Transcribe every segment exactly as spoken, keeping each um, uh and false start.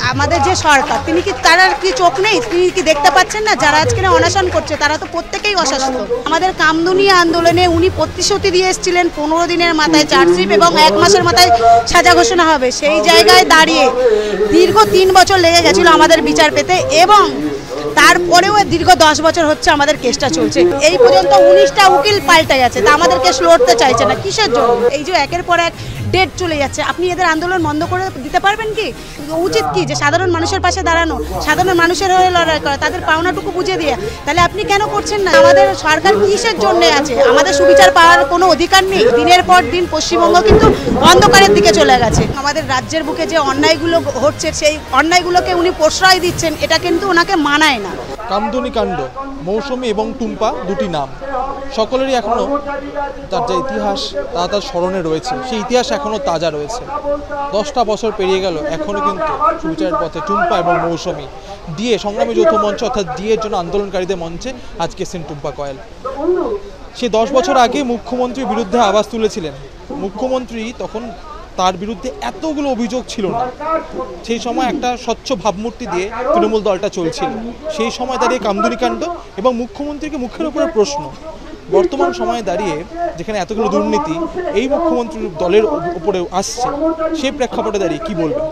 আমাদের যে সরকার তিনি কি তারা কি চোখ নেই, তিনি কি দেখতে পাচ্ছেন না যারা আজকে অনশন করছে তারা তো প্রত্যেকেই অসুস্থ। আমাদের কামদুনি আন্দোলনে উনি প্রতিশ্রুতি দিয়ে এসেছিলেন পনেরো দিনের মাথায় চার্জশিট এবং এক মাসের মাথায় সাজা ঘোষণা হবে, সেই জায়গায় দাঁড়িয়ে দীর্ঘ তিন বছর লেগে গেছিল আমাদের বিচার পেতে এবং তারপরেও দীর্ঘ দশ বছর হচ্ছে আমাদের কেসটা চলছে। এই পর্যন্ত উনিশটা উকিল পাল্টে গেছে, তা আমাদের কেস লড়তে চাইছে না কিসের জন্য? এই যে একের পর এক ডেট চলে যাচ্ছে, আপনি এদের আন্দোলন বন্ধ করে দিতে পারবেন কি? উচিত কি যে সাধারণ মানুষের পাশে দাঁড়ানো, সাধারণ মানুষের হয়ে লড়াই করা, তাদের পাওনাটুকু বুঝিয়ে দিয়ে, তাহলে আপনি কেন করছেন না? আমাদের সরকার কিসের জন্য আছে? আমাদের সুবিচার পাওয়ার কোনো অধিকার নেই। দিনের পর দিন পশ্চিমবঙ্গ কিন্তু অন্ধকারের দিকে চলে গেছে। আমাদের রাজ্যের বুকে যে অন্যায়গুলো হচ্ছে সেই অন্যায়গুলোকে উনি প্রশ্রয় দিচ্ছেন, এটা কিন্তু ওনাকে মানায় না। কামদুনি কাণ্ড, মৌসুমী এবং টুম্পা দুটি নাম সকলেরই এখনও তার যে ইতিহাস তা তার স্মরণে রয়েছে, সেই ইতিহাস এখনও তাজা রয়েছে। দশটা বছর পেরিয়ে গেল, এখনও কিন্তু সুবিচারের পথে টুম্পা এবং মৌসুমী। ডিএ সংগ্রামী যৌথ মঞ্চ অর্থাৎ ডিএর জন্য আন্দোলনকারীদের মঞ্চে আজকে এসেছেন টুম্পা কয়েল। সে দশ বছর আগে মুখ্যমন্ত্রীর বিরুদ্ধে আওয়াজ তুলেছিলেন। মুখ্যমন্ত্রী তখন তার বিরুদ্ধে এতগুলো অভিযোগ ছিল না, সেই সময় একটা স্বচ্ছ ভাবমূর্তি দিয়ে তৃণমূল দলটা চলছিল। সেই সময় দাঁড়িয়ে কামদুনি কাণ্ড এবং মুখ্যমন্ত্রীকে মুখের উপরে প্রশ্ন। বর্তমান সময়ে দাঁড়িয়ে যেখানে এতগুলো দুর্নীতি এই মুখ্যমন্ত্রীর দলের উপরে আসছে, সেই প্রেক্ষাপটে দাঁড়িয়ে কি বলবেন?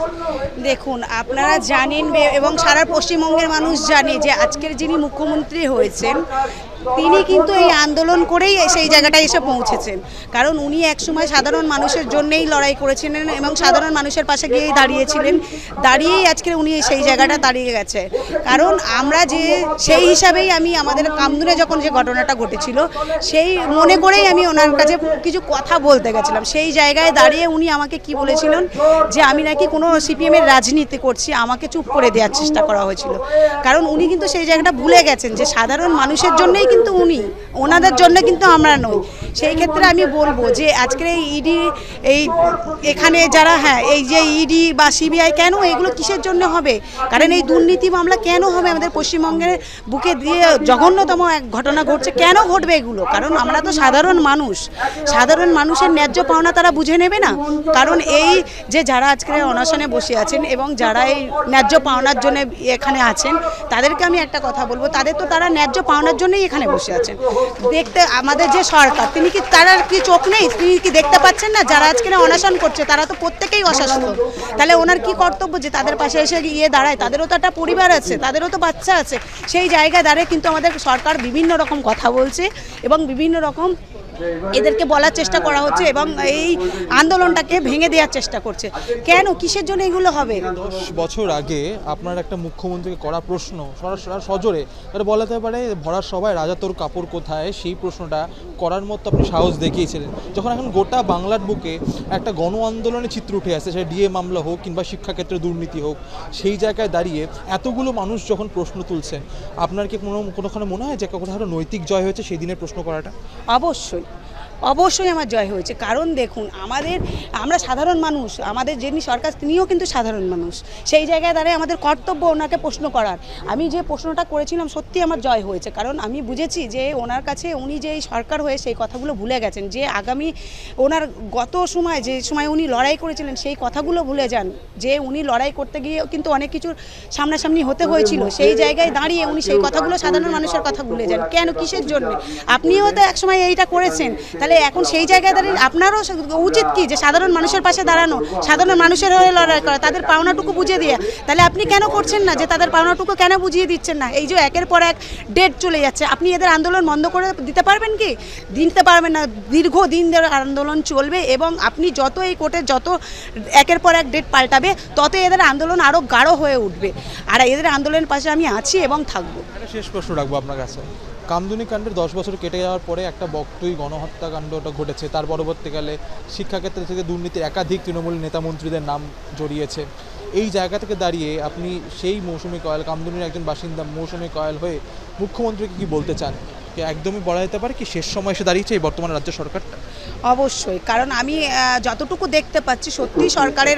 দেখুন, আপনারা জানেন এবং সারা পশ্চিমবঙ্গের মানুষ জানে যে আজকের যিনি মুখ্যমন্ত্রী হয়েছেন তিনি কিন্তু এই আন্দোলন করেই সেই জায়গাটায় এসে পৌঁছেছেন। কারণ উনি একসময় সাধারণ মানুষের জন্যই লড়াই করেছিলেন এবং সাধারণ মানুষের পাশে গিয়েই দাঁড়িয়েছিলেন, দাঁড়িয়েই আজকে উনি সেই জায়গাটা দাঁড়িয়ে গেছে। কারণ আমরা যে সেই হিসাবেই আমি আমাদের কামদুনে যখন যে ঘটনাটা ঘটেছিল সেই মনে করেই আমি ওনার কাছে কিছু কথা বলতে গেছিলাম। সেই জায়গায় দাঁড়িয়ে উনি আমাকে কি বলেছিলেন যে আমি নাকি কোনো সিপিএমের রাজনীতি করছি, আমাকে চুপ করে দেওয়ার চেষ্টা করা হয়েছিল। কারণ উনি কিন্তু সেই জায়গাটা ভুলে গেছেন যে সাধারণ মানুষের জন্যই কিন্তু উনি, ওনাদের জন্য কিন্তু আমরা নই। সেই ক্ষেত্রে আমি বলবো যে আজকের এই ইডি এই এখানে যারা হ্যাঁ এই যে ইডি বা সিবিআই কেন এগুলো কিসের জন্য হবে? কারণ এই দুর্নীতি মামলা কেন হবে আমাদের পশ্চিমবঙ্গের বুকে দিয়ে জঘন্যতম এক ঘটনা ঘটছে, কেন ঘটবে এগুলো? কারণ আমরা তো সাধারণ মানুষ, সাধারণ মানুষের ন্যায্য পাওনা তারা বুঝে নেবে না। কারণ এই যে যারা আজকে অনশনে বসে আছেন এবং যারা এই ন্যায্য পাওনার জন্য এখানে আছেন তাদেরকে আমি একটা কথা বলবো, তাদের তো তারা ন্যায্য পাওনার জন্যই এখানে বসে আছেন। দেখতে আমাদের যে সরকার তিনি কি তারা কি চোখ নেই, তিনি কি দেখতে পাচ্ছেন না যারা আজকে অনশন করছে তারা তো প্রত্যেকেই অসুস্থ? তাহলে ওনার কি কর্তব্য যে তাদের পাশে এসে গিয়ে দাঁড়ায়? তাদেরও তো একটা পরিবার আছে, তাদেরও তো বাচ্চা আছে। সেই জায়গায় দাঁড়িয়ে কিন্তু আমাদের সরকার বিভিন্ন রকম কথা বলছে এবং বিভিন্ন রকম এদেরকে বলার চেষ্টা করা হচ্ছে এবং এই আন্দোলনটাকে ভেঙে দেওয়ার চেষ্টা করছে। কেন, কিসের জন্য এগুলো হবে? দশ বছর আগে আপনার একটা মুখ্যমন্ত্রীকে করা প্রশ্ন সজোরে এটা বলাতে পারে, ভরার সভায় রাজা তোর কাপড় কোথায়, সেই প্রশ্নটা করার মতো আপনি সাহস দেখিয়েছিলেন। যখন এখন গোটা বাংলার বুকে একটা গণ আন্দোলনের চিত্র উঠে আসছে, সেটা ডিএ মামলা হোক কিংবা শিক্ষাক্ষেত্রে দুর্নীতি হোক, সেই জায়গায় দাঁড়িয়ে এতগুলো মানুষ যখন প্রশ্ন তুলছেন, আপনার কি কোনো কোনোখানে মনে হয় যে কোথাও নৈতিক জয় হয়েছে সেই দিনের প্রশ্ন করাটা? অবশ্যই অবশ্যই আমার জয় হয়েছে। কারণ দেখুন, আমাদের আমরা সাধারণ মানুষ, আমাদের যিনি সরকার তিনিও কিন্তু সাধারণ মানুষ। সেই জায়গায় দাঁড়িয়ে আমাদের কর্তব্য ওনাকে প্রশ্ন করার। আমি যে প্রশ্নটা করেছিলাম সত্যি আমার জয় হয়েছে, কারণ আমি বুঝেছি যে ওনার কাছে উনি যে সরকার হয়ে সেই কথাগুলো ভুলে গেছেন, যে আগামী ওনার গত সময় যে সময় উনি লড়াই করেছিলেন সেই কথাগুলো ভুলে যান, যে উনি লড়াই করতে গিয়ে কিন্তু অনেক কিছুর সামনাসামনি হতে হয়েছিল। সেই জায়গায় দাঁড়িয়ে উনি সেই কথাগুলো সাধারণ মানুষের কথা ভুলে যান। কেন, কিসের জন্য? আপনিও তো একসময় এইটা করেছেন, তাহলে এখন সেই জায়গায় দাঁড়িয়ে আপনারও উচিত কি যে সাধারণ মানুষের পাশে দাঁড়ানো, সাধারণ মানুষের হয়ে লড়াই করা, তাদের পাওনাটুকু বুঝিয়ে দিয়ে। তাহলে আপনি কেন করছেন না যে তাদের পাওনাটুকু কেন বুঝিয়ে দিচ্ছেন না? এই যে একের পর এক ডেট চলে যাচ্ছে, আপনি এদের আন্দোলন বন্ধ করে দিতে পারবেন কি? দিতে পারবেন না। দীর্ঘদিন ধরে আন্দোলন চলবে এবং আপনি যত এই কোর্টে যত একের পর এক ডেট পাল্টাবে তত এদের আন্দোলন আরও গাঢ় হয়ে উঠবে। আর এদের আন্দোলনের পাশে আমি আছি এবং থাকবো। শেষ প্রশ্ন রাখবো আপনার কাছে। কামদুনি কাণ্ডের দশ বছর কেটে যাওয়ার পরে একটা বক্তই গণহত্যাকাণ্ডটা ঘটেছে, তার পরবর্তীকালে শিক্ষাক্ষেত্রে থেকে দুর্নীতির একাধিক তৃণমূল নেতা মন্ত্রীদের নাম জড়িয়েছে। এই জায়গা থেকে দাঁড়িয়ে আপনি সেই মৌসুমী কয়েল, কামদুনির একজন বাসিন্দা মৌসুমী কয়েল হয়ে মুখ্যমন্ত্রীকে কি বলতে চান? একদমই বলা যেতে পারে কি শেষ সময় এসে দাঁড়িয়েছে এই বর্তমান রাজ্য সরকারটা? অবশ্যই, কারণ আমি যতটুকু দেখতে পাচ্ছি সত্যি সরকারের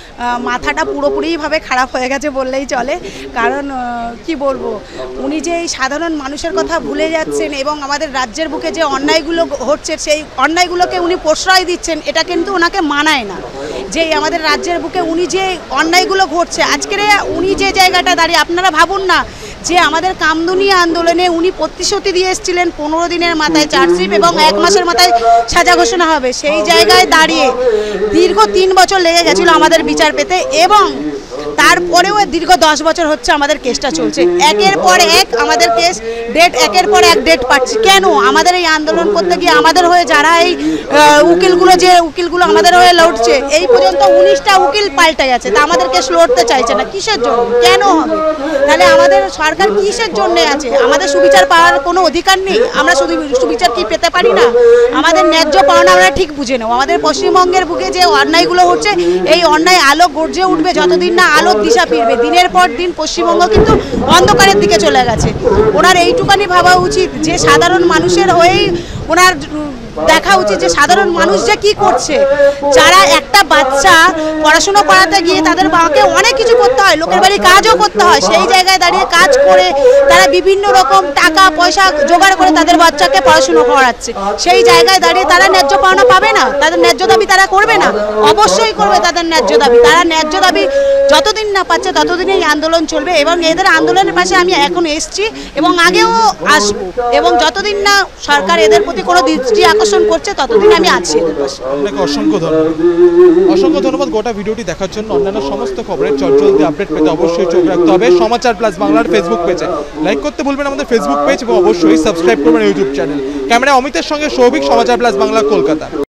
মাথাটা পুরোপুরিভাবে খারাপ হয়ে গেছে বললেই চলে। কারণ কি বলবো, উনি যে এই সাধারণ মানুষের কথা ভুলে যাচ্ছেন এবং আমাদের রাজ্যের বুকে যে অন্যায়গুলো হচ্ছে সেই অন্যায়গুলোকে উনি প্রশ্রয় দিচ্ছেন, এটা কিন্তু ওনাকে মানায় না। যে আমাদের রাজ্যের বুকে উনি যে অন্যায়গুলো ঘটছে আজকের উনি যে জায়গাটা দাঁড়িয়ে, আপনারা ভাবুন না যে আমাদের কামদুনি আন্দোলনে উনি প্রতিশ্রুতি দিয়ে এসেছিলেন পনেরো দিনের মাথায় চার্জশিট এবং এক মাসের মাথায় সাজা ঘোষণা হবে, সেই জায়গায় দাঁড়িয়ে দীর্ঘ তিন বছর লেগে গেছিল আমাদের বিচার পেতে এবং তারপরেও দীর্ঘ দশ বছর হচ্ছে আমাদের কেসটা চলছে। একের পর এক আমাদের কেস ডেট একের পর এক ডেট পাচ্ছি। কেন? আমাদের এই আন্দোলন করতে গিয়ে আমাদের হয়ে যারা এই উকিলগুলো যে উকিলগুলো আমাদের হয়ে লড়ছে, এই পর্যন্ত উনিশটা উকিল পাল্টে গেছে, তা আমাদের কেস লড়তে চাইছে না। কিসের জন্য? কেন হবে? তাহলে আমাদের সরকার কিসের জন্য আছে? আমাদের সুবিচার পাওয়ার কোনো অধিকার নেই? আমরা শুধু সুবিচার কি পেতে পারি না? আমাদের ন্যায্য পাওনা আমরা ঠিক বুঝে নেব। আমাদের পশ্চিমবঙ্গের বুকে যে অন্যায়গুলো হচ্ছে, এই অন্যায় আলো গর্জে উঠবে যতদিন না আলোর দিশা ফিরবে। দিনের পর দিন পশ্চিমবঙ্গ কিন্তু অন্ধকারের দিকে চলে গেছে। ওনার এইটুকানি ভাবা উচিত যে সাধারণ মানুষের হয়েই ওনার দেখা উচিত যে সাধারণ মানুষ যে কি করছে। যারা একটা বাচ্চা পড়াশুনো করাতে গিয়ে তাদের বাবাকে অনেক কিছু করতে হয়, লোকের বাড়ি কাজও করতে হয়, সেই জায়গায় দাঁড়িয়ে কাজ করে তারা বিভিন্ন রকম টাকা পয়সা জোগাড় করে তাদের বাচ্চাকে পড়াশুনো করাচ্ছে। সেই জায়গায় দাঁড়িয়ে তারা ন্যায্য পাওনা পাবে না? তাদের ন্যায্য দাবি তারা করবে না? অবশ্যই করবে তাদের ন্যায্য দাবি। তারা ন্যায্য দাবি যতদিন না পাচ্ছে ততদিন এই আন্দোলন চলবে এবং এদের আন্দোলনের পাশে আমি এখন এসছি এবং আগেও আসবো এবং যতদিন না সরকার এদের প্রতি কোনো দৃষ্টি আকর্ষণ করছে ততদিন আমি আছি এদের পাশে। আপনাকে অসংখ্য ধন্যবাদ। অসংখ্য ধন্যবাদ গোটা ভিডিওটি দেখার জন্য। অন্যান্য সমস্ত খবরের চটজলদি আপডেট পেতে অবশ্যই চোখ রাখতে হবে সমাচার প্লাস বাংলার ফেসবুক পেজে। লাইক করতে ভুলবেন আমাদের ফেসবুক পেজ এবং অবশ্যই সাবস্ক্রাইব করবেন ইউটিউব চ্যানেল। ক্যামেরা অমিতের সঙ্গে সৌভিক, সমাচার প্লাস বাংলা, কলকাতা।